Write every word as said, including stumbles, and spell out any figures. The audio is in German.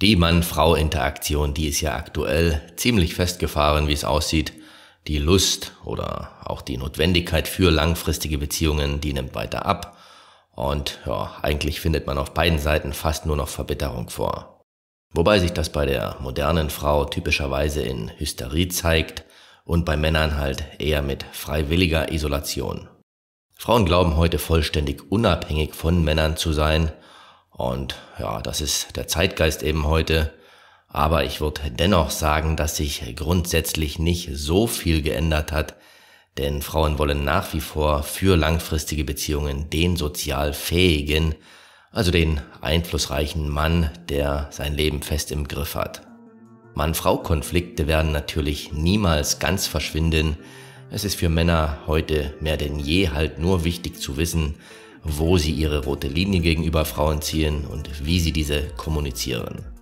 Die Mann-Frau-Interaktion, die ist ja aktuell ziemlich festgefahren, wie es aussieht. Die Lust oder auch die Notwendigkeit für langfristige Beziehungen, die nimmt weiter ab. Und ja, eigentlich findet man auf beiden Seiten fast nur noch Verbitterung vor. Wobei sich das bei der modernen Frau typischerweise in Hysterie zeigt und bei Männern halt eher mit freiwilliger Isolation. Frauen glauben heute vollständig unabhängig von Männern zu sein. Und ja, das ist der Zeitgeist eben heute. Aber ich würde dennoch sagen, dass sich grundsätzlich nicht so viel geändert hat, denn Frauen wollen nach wie vor für langfristige Beziehungen den sozial fähigen, also den einflussreichen Mann, der sein Leben fest im Griff hat. Mann-Frau-Konflikte werden natürlich niemals ganz verschwinden. Es ist für Männer heute mehr denn je halt nur wichtig zu wissen, wo sie ihre rote Linie gegenüber Frauen ziehen und wie sie diese kommunizieren.